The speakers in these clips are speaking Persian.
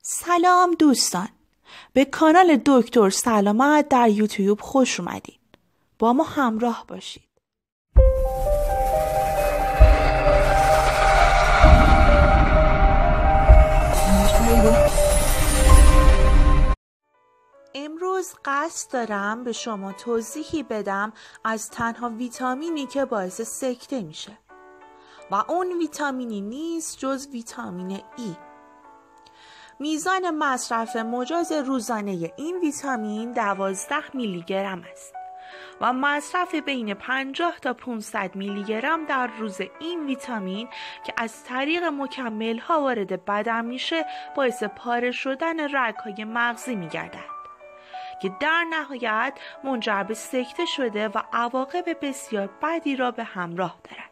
سلام دوستان، به کانال دکتر سلامت در یوتیوب خوش اومدین. با ما همراه باشید. امروز قصد دارم به شما توضیحی بدم از تنها ویتامینی که باعث سکته میشه و اون ویتامینی نیست جز ویتامین ای. میزان مصرف مجاز روزانه این ویتامین 12 میلی گرم است و مصرف بین 50 تا 500 میلی گرم در روز این ویتامین که از طریق مکمل‌ها وارد بدن میشه باعث پاره شدن رگ‌های مغزی میگردد که در نهایت منجر به سکته شده و عواقب بسیار بدی را به همراه دارد.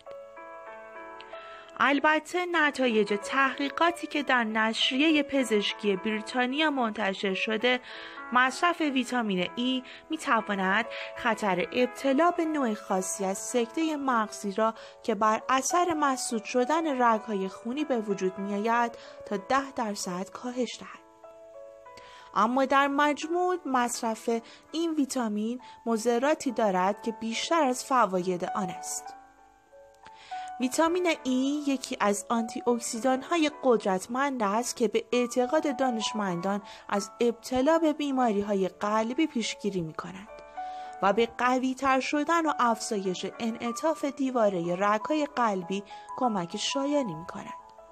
البته نتایج تحقیقاتی که در نشریه پزشکی بریتانیا منتشر شده، مصرف ویتامین ای میتواند خطر ابتلا به نوع خاصی از سکته مغزی را که بر اثر مسدود شدن رگ‌های خونی به وجود میآید تا 10% کاهش دهد. اما در مجموع مصرف این ویتامین مضراتی دارد که بیشتر از فواید آن است. ویتامین ای یکی از آنتی اکسیدان‌های قدرتمند است که به اعتقاد دانشمندان از ابتلا به بیماری‌های قلبی پیشگیری می‌کند و به قوی‌تر شدن و افزایش انعطاف دیواره رگ‌های قلبی کمک شایانی می‌کند.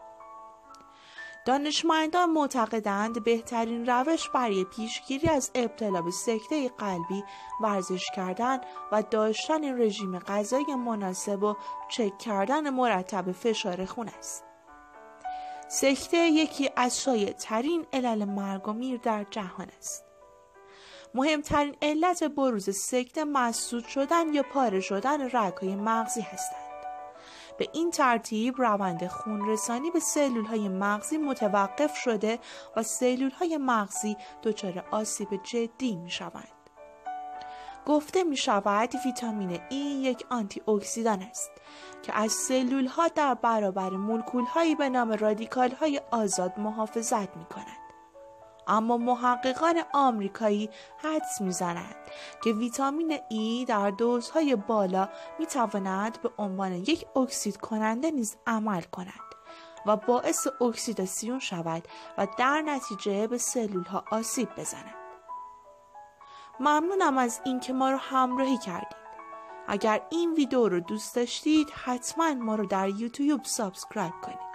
دانشمندان معتقدند بهترین روش برای پیشگیری از ابتلا به سکته قلبی ورزش کردن و داشتن رژیم غذایی مناسب و چک کردن مرتب فشار خون است. سکته یکی از شایع‌ترین علل مرگ و میر در جهان است. مهمترین علت بروز سکته مسدود شدن یا پاره شدن رگ‌های مغزی هستند. به این ترتیب روند خونرسانی به سلول‌های مغزی متوقف شده و سلول‌های مغزی دچار آسیب جدی می‌شوند. گفته می‌شود ویتامین ای یک آنتی اکسیدان است که از سلول‌ها در برابر مولکول‌هایی به نام رادیکال‌های آزاد محافظت می‌کند. اما محققان آمریکایی حدس می‌زنند که ویتامین ای در دوزهای بالا می‌تواند به عنوان یک اکسید کننده نیز عمل کند و باعث اکسیداسیون شود و در نتیجه به سلول‌ها آسیب بزند. ممنونم از اینکه ما رو همراهی کردید. اگر این ویدیو رو دوست داشتید حتما ما رو در یوتیوب سابسکرایب کنید.